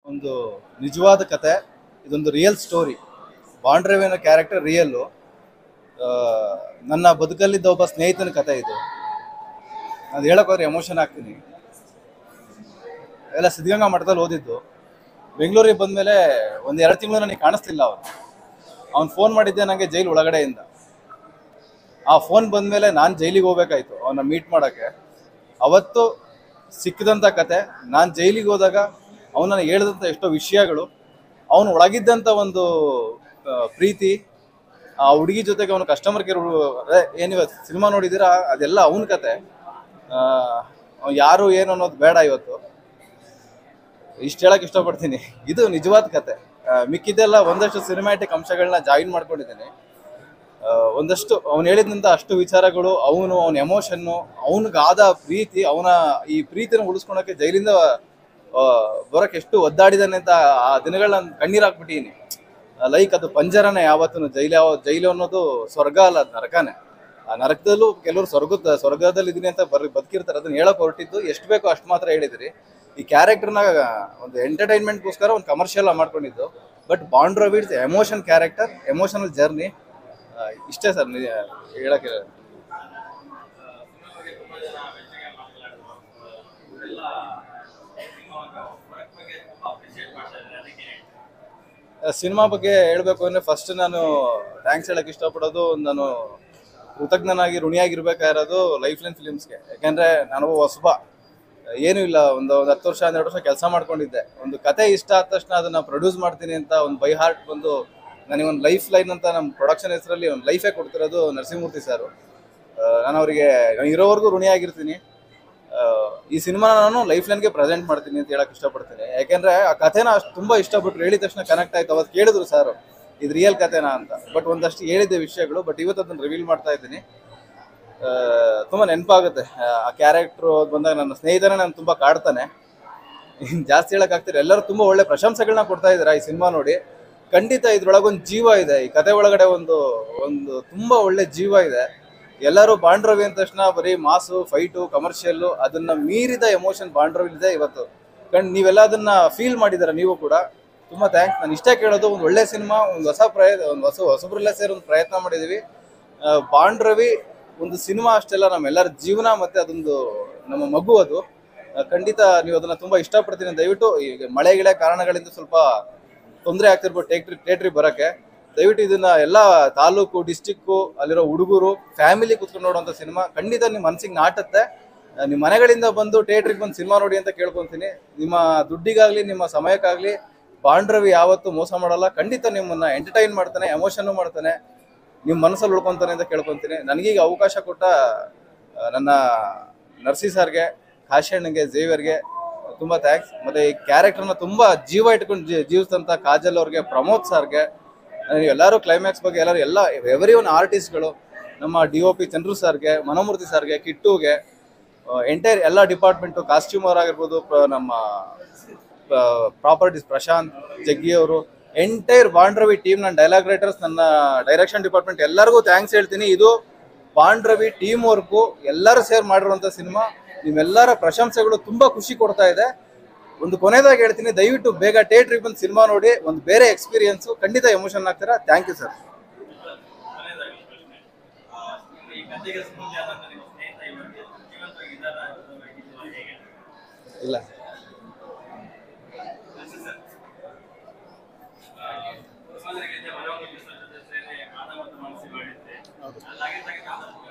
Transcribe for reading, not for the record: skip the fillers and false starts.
ಒಂದು ನಿಜವಾದ ಕತೆ. ಇದೊಂದು ರಿಯಲ್ ಸ್ಟೋರಿ. ಬಾಂಡ್ ರವಿ ಅನ್ನೋ ಕ್ಯಾರೆಕ್ಟರ್ ರಿಯಲ್ಲು. ನನ್ನ ಬದುಕಲ್ಲಿದ್ದ ಒಬ್ಬ ಸ್ನೇಹಿತನ ಕತೆ ಇದು. ಅದು ಹೇಳೋಕ್ಕೋದ್ರೆ ಎಮೋಷನ್ ಆಗ್ತೀನಿ. ಎಲ್ಲ ಸಿದ್ಧಗಂಗಾ ಮಠದಲ್ಲಿ ಓದಿದ್ದು. ಬೆಂಗಳೂರಿಗೆ ಬಂದಮೇಲೆ ಒಂದು 2 ತಿಂಗಳು ನನಗೆ ಕಾಣಿಸ್ತಿಲ್ಲ ಅವ್ನು ಫೋನ್ ಮಾಡಿದ್ದೆ ನನಗೆ ಜೈಲು ಒಳಗಡೆಯಿಂದ. ಆ ಫೋನ್ ಬಂದಮೇಲೆ ನಾನು ಜೈಲಿಗೆ ಹೋಗ್ಬೇಕಾಯ್ತು ಅವನ್ನ ಮೀಟ್ ಮಾಡೋಕ್ಕೆ. ಅವತ್ತು ಸಿಕ್ಕಿದಂಥ ಕತೆ, ನಾನು ಜೈಲಿಗೆ ಹೋದಾಗ ಅವನು ನನಗೆ ಹೇಳಿದಂಥ ಎಷ್ಟೋ ವಿಷಯಗಳು, ಅವನು ಒಳಗಿದ್ದಂಥ ಒಂದು ಪ್ರೀತಿ, ಆ ಹುಡುಗಿ ಜೊತೆಗೆ ಅವನು ಕಸ್ಟಮರ್ ಕೇರ್ ಏನಿವತ್ತು ಸಿನಿಮಾ ನೋಡಿದ್ದೀರಾ ಅದೆಲ್ಲ ಅವನ ಕತೆ. ಯಾರು ಏನು ಅನ್ನೋದು ಬೇಡ. ಇವತ್ತು ಇಷ್ಟು ಹೇಳಕ್ಕೆ ಇಷ್ಟಪಡ್ತೀನಿ. ಇದು ನಿಜವಾದ ಕತೆ. ಮಿಕ್ಕಿದ್ದೆಲ್ಲ ಒಂದಷ್ಟು ಸಿನಿಮ್ಯಾಟಿಕ್ ಅಂಶಗಳನ್ನ ಜಾಯಿನ್ ಮಾಡ್ಕೊಂಡಿದ್ದೀನಿ. ಒಂದಷ್ಟು ಅವ್ನು ಹೇಳಿದಂಥ ಅಷ್ಟು ವಿಚಾರಗಳು, ಅವನ ಎಮೋಷನ್ನು, ಅವನಿಗಾದ ಪ್ರೀತಿ, ಈ ಪ್ರೀತಿನ ಉಳಿಸ್ಕೊಳಕ್ಕೆ ಜೈಲಿಂದ ಬರೋಕ್ಕೆ ಎಷ್ಟು ಒದ್ದಾಡಿದಾನೆ ಅಂತ ಆ ದಿನಗಳನ್ನ ಕಣ್ಣೀರು ಹಾಕ್ಬಿಟ್ಟಿದ್ದೀನಿ. ಲೈಕ್ ಅದು ಪಂಜರನೇ. ಯಾವತ್ತೂ ಜೈಲು ಅನ್ನೋದು ಸ್ವರ್ಗ ಅಲ್ಲ, ಅದು ನರಕನೇ. ಆ ನರಕದಲ್ಲೂ ಕೆಲವರು ಸ್ವರ್ಗದಲ್ಲಿ ಇದೀನಿ ಅಂತ ಬದುಕಿರ್ತಾರೆ. ಅದನ್ನ ಹೇಳಕ್ ಹೊರಟಿದ್ದು ಎಷ್ಟು ಬೇಕೋ ಅಷ್ಟು ಮಾತ್ರ ಹೇಳಿದಿರಿ. ಈ ಕ್ಯಾರೆಕ್ಟರ್ನ ಒಂದು ಎಂಟರ್ಟೈನ್ಮೆಂಟ್ಗೋಸ್ಕರ ಒಂದು ಕಮರ್ಷಿಯಲ್ ಮಾಡ್ಕೊಂಡಿದ್ದು. But bond Ravi emotion character, emotional journey. ಇಷ್ಟೇ ಸರ್ ಹೇಳಕ್ಕೆ. ಸಿನಿಮಾ ಬಗ್ಗೆ ಹೇಳಬೇಕು ಅಂದರೆ ಫಸ್ಟ್ ನಾನು ಥ್ಯಾಂಕ್ಸ್ ಹೇಳಕ್ಕೆ ಇಷ್ಟಪಡೋದು, ನಾನು ಕೃತಜ್ಞನಾಗಿ ಋಣಿಯಾಗಿರ್ಬೇಕಾಗಿರೋದು ಲೈಫ್ ಲೈನ್ ಫಿಲಿಮ್ಸ್ಗೆ. ಯಾಕೆಂದರೆ ನಾನು ಹೊಸಬ, ಏನೂ ಇಲ್ಲ, ಒಂದು 10 ವರ್ಷ 12 ವರ್ಷ ಕೆಲಸ ಮಾಡ್ಕೊಂಡಿದ್ದೆ. ಒಂದು ಕತೆ ಇಷ್ಟ ಆದ ತಕ್ಷಣ ಅದನ್ನು ಪ್ರೊಡ್ಯೂಸ್ ಮಾಡ್ತೀನಿ ಅಂತ ಒಂದು ಬೈ ಹಾರ್ಟ್ ಬಂದು ನನಗೊಂದು ಲೈಫ್ ಲೈನ್ ಅಂತ ನಮ್ಮ ಪ್ರೊಡಕ್ಷನ್ ಹೆಸರಲ್ಲಿ ಒಂದು ಲೈಫೇ ಕೊಡ್ತಿರೋದು ನರಸಿಂಹಮೂರ್ತಿ ಸರ್. ನಾನು ಅವರಿಗೆ ಇರೋವರೆಗೂ ಋಣಿಯಾಗಿರ್ತೀನಿ. ಈ ಸಿನಿಮಾನ ನಾನು ಲೈಫ್ ಲೈನ್ಗೆ ಪ್ರೆಸೆಂಟ್ ಮಾಡ್ತೀನಿ ಅಂತ ಹೇಳಕ್ಕೆ ಇಷ್ಟಪಡ್ತೀನಿ. ಯಾಕೆಂದರೆ ಆ ಕಥೆನ ಅಷ್ಟು ತುಂಬ ಇಷ್ಟಪಟ್ಟರು. ಹೇಳಿದ ತಕ್ಷಣ ಕನೆಕ್ಟ್ ಆಯ್ತು. ಅವತ್ತು ಕೇಳಿದ್ರು ಸರ್ ಇದು ರಿಯಲ್ ಕಥೆನಾ ಅಂತ. ಬಟ್ ಒಂದಷ್ಟು ಹೇಳಿದ್ದೆ ವಿಷಯಗಳು. ಬಟ್ ಇವತ್ತು ಅದನ್ನು ರಿವೀಲ್ ಮಾಡ್ತಾ ಇದ್ದೀನಿ. ತುಂಬ ನೆನಪಾಗುತ್ತೆ ಆ ಕ್ಯಾರೆಕ್ಟ್ರು ಬಂದಾಗ. ನನ್ನ ಸ್ನೇಹಿತನೇ ನಾನು ತುಂಬ ಕಾಡ್ತಾನೆ. ಜಾಸ್ತಿ ಹೇಳೋಕ್ಕಾಗ್ತಿಲ್ಲ. ಎಲ್ಲರೂ ತುಂಬ ಒಳ್ಳೆ ಪ್ರಶಂಸೆಗಳನ್ನ ಕೊಡ್ತಾ ಇದ್ದಾರೆ ಈ ಸಿನಿಮಾ ನೋಡಿ. ಖಂಡಿತ ಇದ್ರೊಳಗೊಂದು ಜೀವ ಇದೆ. ಈ ಕತೆ ಒಳಗಡೆ ಒಂದು ತುಂಬ ಒಳ್ಳೆ ಜೀವ ಇದೆ. ಎಲ್ಲರೂ ಬಾಂಡ್ ರವಿ ಅಂದ ತಕ್ಷಣ ಬರೀ ಮಾಸು, ಫೈಟು, ಕಮರ್ಷಿಯಲ್ಲು, ಅದನ್ನ ಮೀರಿದ ಎಮೋಷನ್ ಬಾಂಡ್ ರವಿ ಇದೆ ಇವತ್ತು. ನೀವೆಲ್ಲ ಅದನ್ನ ಫೀಲ್ ಮಾಡಿದಾರೆ ನೀವು ಕೂಡ. ತುಂಬ ಥ್ಯಾಂಕ್ಸ್. ನಾನು ಇಷ್ಟೇ ಕೇಳೋದು, ಒಂದು ಒಳ್ಳೆ ಸಿನಿಮಾ, ಒಂದು ಹೊಸಬ್ರೆಲ್ಲ ಸೇರಿ ಒಂದು ಪ್ರಯತ್ನ ಮಾಡಿದ್ದೀವಿ. ಬಾಂಡ್ ರವಿ ಒಂದು ಸಿನಿಮಾ ಅಷ್ಟೆಲ್ಲ ನಮ್ಮೆಲ್ಲರ ಜೀವನ, ಮತ್ತು ಅದೊಂದು ನಮ್ಮ ಮಗು. ಅದು ಖಂಡಿತ ನೀವು ಅದನ್ನು ತುಂಬ ಇಷ್ಟಪಡ್ತೀನಿ. ದಯವಿಟ್ಟು ಈಗ ಮಳೆ ಗಿಳೆ ಕಾರಣಗಳಿಂದ ಸ್ವಲ್ಪ ತೊಂದರೆ ಆಗ್ತಿರ್ಬೋದು ಥಿಯೇಟ್ರಿಗೆ ಬರೋಕ್ಕೆ. ದಯವಿಟ್ಟು ಇದನ್ನ ಎಲ್ಲ ತಾಲೂಕು, ಡಿಸ್ಟಿಕ್ಕು, ಅಲ್ಲಿರೋ ಹುಡುಗರು ಫ್ಯಾಮಿಲಿ ಕೂತ್ಕೊಂಡು ನೋಡುವಂಥ ಸಿನಿಮಾ. ಖಂಡಿತ ನಿಮ್ಮ ಮನಸ್ಸಿಗೆ ನಾಟುತ್ತೆ. ನಿಮ್ಮ ಮನೆಗಳಿಂದ ಬಂದು ಥಿಯೇಟ್ರಿಗೆ ಬಂದು ಸಿನಿಮಾ ನೋಡಿ ಅಂತ ಕೇಳ್ಕೊತೀನಿ. ನಿಮ್ಮ ದುಡ್ಡಿಗಾಗಲಿ ನಿಮ್ಮ ಸಮಯಕ್ಕಾಗಲಿ ಬಾಂಡ್ ರವಿ ಯಾವತ್ತೂ ಮೋಸ ಮಾಡಲ್ಲ. ಖಂಡಿತ ನಿಮ್ಮನ್ನು ಎಂಟರ್ಟೈನ್ ಮಾಡ್ತಾನೆ, ಎಮೋಷನ್ನು ಮಾಡ್ತಾನೆ, ನಿಮ್ಮ ಮನಸ್ಸಲ್ಲಿ ಉಳ್ಕೊತಾನೆ ಅಂತ ಕೇಳ್ಕೊತೀನಿ. ನನಗೀಗ ಅವಕಾಶ ಕೊಟ್ಟ ನನ್ನ ನರ್ಸಿ ಸರ್ಗೆ, ಕಾಶಣ್ಣಗೆ, ಜೇವಿಯರ್ಗೆ ತುಂಬ ಥ್ಯಾಂಕ್ಸ್. ಮತ್ತು ಈ ಕ್ಯಾರೆಕ್ಟರ್ನ ತುಂಬ ಜೀವ ಇಟ್ಕೊಂಡು ಜೀವಿಸಿದಂಥ ಕಾಜಲ್ ಅವ್ರಿಗೆ, ಪ್ರಮೋದ್ ಸರ್ಗೆ, ಎಲ್ಲರೂ ಕ್ಲೈಮ್ಯಾಕ್ಸ್ ಬಗ್ಗೆ ಎಲ್ಲ ಎವರಿ ಒನ್ ಆರ್ಟಿಸ್ಟ್ಗಳು, ನಮ್ಮ DOP ಚಂದ್ರು ಸರ್ಗೆ, ಮನೋಮೂರ್ತಿ ಸರ್ಗೆ, ಕಿಟ್ಟುಗೆ, ಎಂಟೈರ್ ಎಲ್ಲ ಡಿಪಾರ್ಟ್ಮೆಂಟು, ಕಾಸ್ಟ್ಯೂಮರ್ ಆಗಿರ್ಬೋದು, ನಮ್ಮ ಪ್ರಾಪರ್ಟೀಸ್ ಪ್ರಶಾಂತ್, ಜಗ್ಗಿ ಅವರು, ಎಂಟೈರ್ ಬಾಂಡ್ ರವಿ ಟೀಮ್, ನನ್ನ ಡೈಲಾಗ್ ರೈಟರ್ಸ್, ನನ್ನ ಡೈರೆಕ್ಷನ್ ಡಿಪಾರ್ಟ್ಮೆಂಟ್ ಎಲ್ಲರಿಗೂ ಥ್ಯಾಂಕ್ಸ್ ಹೇಳ್ತೀನಿ. ಇದು ಬಾಂಡ್ ರವಿ ಟೀಮ್ ವರ್ಕು, ಎಲ್ಲರೂ ಸೇರ್ ಮಾಡಿರುವಂಥ ಸಿನಿಮಾ. ನಿಮ್ಮೆಲ್ಲರ ಪ್ರಶಂಸೆಗಳು ತುಂಬ ಖುಷಿ ಕೊಡ್ತಾ ಇದೆ. ಒಂದು ಕೊನೆಯದಾಗಿ ಹೇಳ್ತೀನಿ, ದಯವಿಟ್ಟು ಬೇಗ ಥಿಯೇಟ್ರಿಗೆ ಬಂದು ಸಿನಿಮಾ ನೋಡಿ. ಒಂದು ಬೇರೆ ಎಕ್ಸ್ಪೀರಿಯನ್ಸು, ಖಂಡಿತ ಎಮೋಷನ್ ಆಗ್ತೀರಾ. Thank you sir. ಇಲ್ಲ ಹೌದು.